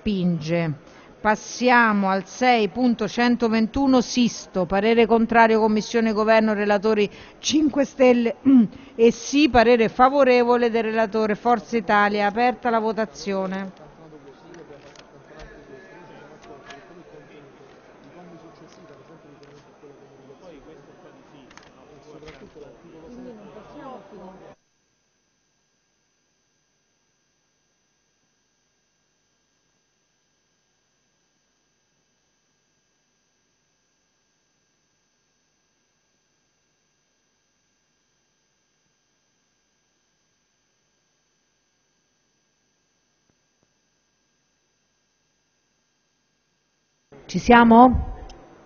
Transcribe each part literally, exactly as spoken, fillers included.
respinge. Passiamo al sei punto centoventuno Sisto, parere contrario Commissione Governo, relatori cinque Stelle e sì, parere favorevole del relatore Forza Italia. Aperta la votazione. Ci siamo?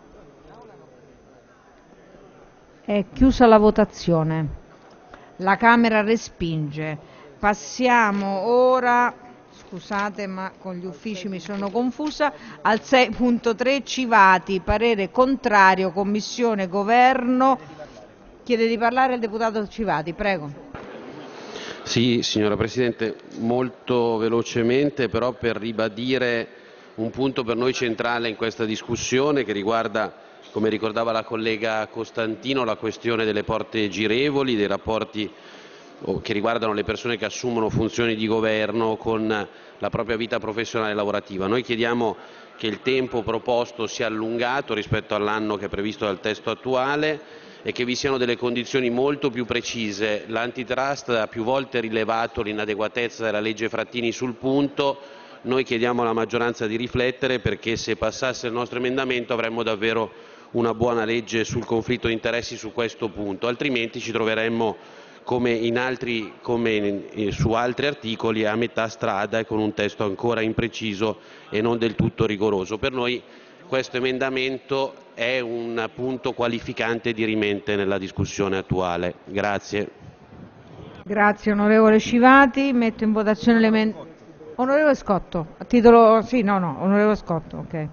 È chiusa la votazione. La Camera respinge. Passiamo ora, scusate ma con gli uffici mi sono confusa, al sei punto tre Civati, parere contrario, Commissione Governo. Chiede di parlare il deputato Civati, prego. Sì, signora Presidente, molto velocemente però per ribadire un punto per noi centrale in questa discussione che riguarda, come ricordava la collega Costantino, la questione delle porte girevoli, dei rapporti che riguardano le persone che assumono funzioni di governo con la propria vita professionale e lavorativa. Noi chiediamo che il tempo proposto sia allungato rispetto all'anno che è previsto dal testo attuale e che vi siano delle condizioni molto più precise. L'Antitrust ha più volte rilevato l'inadeguatezza della legge Frattini sul punto. Noi chiediamo alla maggioranza di riflettere, perché se passasse il nostro emendamento avremmo davvero una buona legge sul conflitto di interessi su questo punto, altrimenti ci troveremmo come, in altri, come in, su altri articoli a metà strada e con un testo ancora impreciso e non del tutto rigoroso. Per noi questo emendamento è un punto qualificante dirimente nella discussione attuale. Grazie. Grazie onorevole Civati. Metto in votazione l'emendamento. Onorevole Scotto, a titolo... Sì, no, no, onorevole Scotto, ok.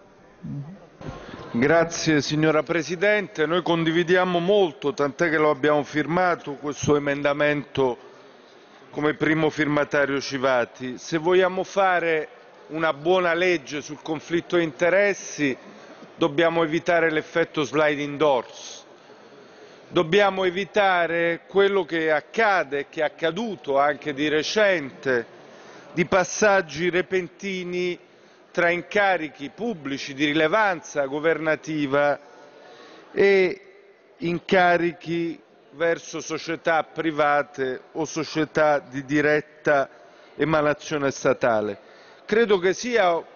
Grazie signora Presidente, noi condividiamo molto, tant'è che lo abbiamo firmato questo emendamento come primo firmatario Civati. Se vogliamo fare una buona legge sul conflitto di interessi dobbiamo evitare l'effetto sliding doors, dobbiamo evitare quello che accade, che è accaduto anche di recente, di passaggi repentini tra incarichi pubblici di rilevanza governativa e incarichi verso società private o società di diretta emanazione statale. Credo che sia